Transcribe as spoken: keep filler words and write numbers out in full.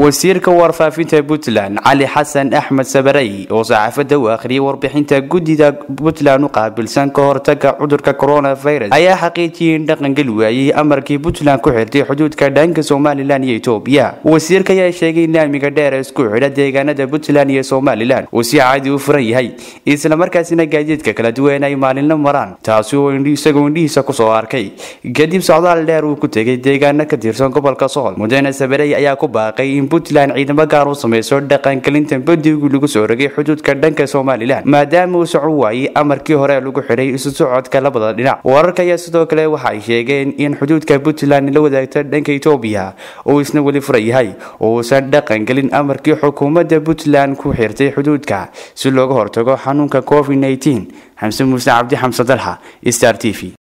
wasiirka warfaafinta Puntland Cali Xasan Axmed Sabaray oo saxaafadda u akhriyay warbixinta gudida Puntland u qaabilsan ka hortagga cudurka coronavirus ayaa xaqiijiyay in dhaqangal waayay amarkii Puntland ku xirtay xuduudka dhanka Somaliland iyo Itoobiya. Wasiirka ayaa sheegay in laamiga dheer isku xidha deegaanada Puntland iyo Somaliland uu si caadi u furan yahay isla markaasina gaadiidka kala duwan ay maalinle maraan, taasi oo isagoo indhihiisa ku soo arkay kadib socdaal dheer uu ku tegay deegaano ka tirsan gobolka Sool. Mudane Sabaray ayaa ku baaqay in Puntland ciidamo gaar u sameeyso dhaqan gelinta badigu lagu soo rogay xuduudka dhanka Somaliland maadaama uu socod waayay amarkii hore lagu xiray isu socodka labada dhinac. Wararka ayaa sidoo kale waxay sheegeen in xuduudka Puntland la wadaagto dhanka Itoobiya oo isna wali furan yahay oo uusan dhaqan gelin amarkii xukuumadda Puntland ku xirtay xuduudka si looga hortago xanuunka COVID nineteen. Xamse Muuse Cabdi Xamse Dalxa, Star T V.